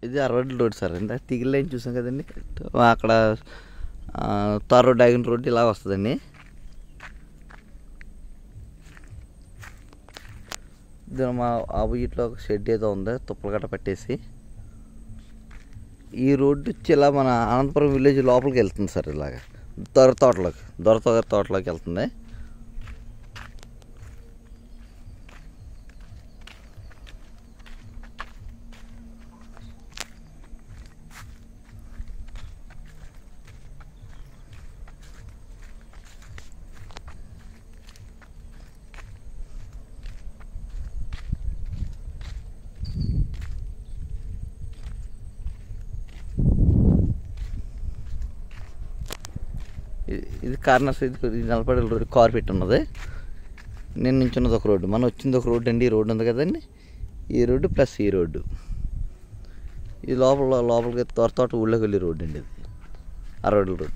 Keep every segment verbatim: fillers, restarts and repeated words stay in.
ఇది అరవై road sir. ఇంత తిగిలి లైన్ చూసాం కదండి, అక్కడ తార్ రోడ్ ఆగిన రోడ్డు ఇలా వస్తుందండి. దీని మా ఆపోజిట్లో ఒక షెడ్ ఏదో ఉంది తుప్పలు గట్ట పట్టేసి. ఈ రోడ్డు వచ్చి ఇలా మన అనంతపురం విలేజ్ లోపలికి వెళ్తుంది సార్. ఇలాగ దొర తోటలోకి దొర తోటలోకి వెళ్తుంది. ఇది కార్నర్స్. ఇది నలపడి రోడ్డు కారు పెట్టి ఉన్నది. నేను నించున్నది ఒక రోడ్డు, మనం వచ్చింది ఒక రోడ్డు అండి. ఈ రోడ్డు ఉంది కదండి, ఈ రోడ్డు ప్లస్ ఈ రోడ్డు. ఇది లోపల లోపలికి తోట తోట ఊళ్ళోకి వెళ్ళి రోడ్డు అండి. ఇది ఆ రోడ్డు రోడ్డు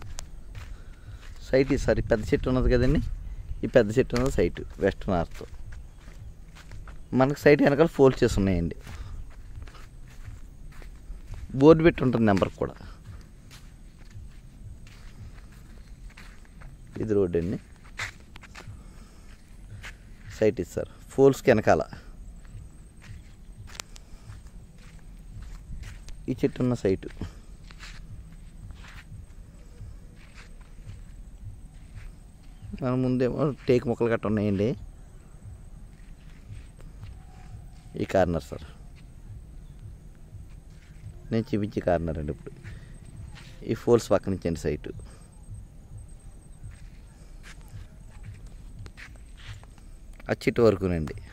సైట్. ఇది సార్ ఈ పెద్ద చెట్టు ఉన్నది కదండి, ఈ పెద్ద చెట్టు ఉన్నది సైటు వెస్ట్ నార్త్. మనకు సైట్ వెనకాల ఫోల్డ్ చేసి ఉన్నాయండి. బోర్డు పెట్టి ఉంటుంది నెంబర్ కూడా. ఇది రోడ్డు అండి, సైట్ ఇది సార్. ఫోల్స్కి వెనకాల ఈ చెట్టు ఉన్న సైటు. మన ముందేమో టేకు మొక్కలు గట్ట ఉన్నాయండి. ఈ కార్నర్ సార్, నేను చూపించే కార్నర్ అండి. ఇప్పుడు ఈ ఫోల్స్ పక్క నుంచి అండి సైటు. ఆ చెట్టు వరకునండి.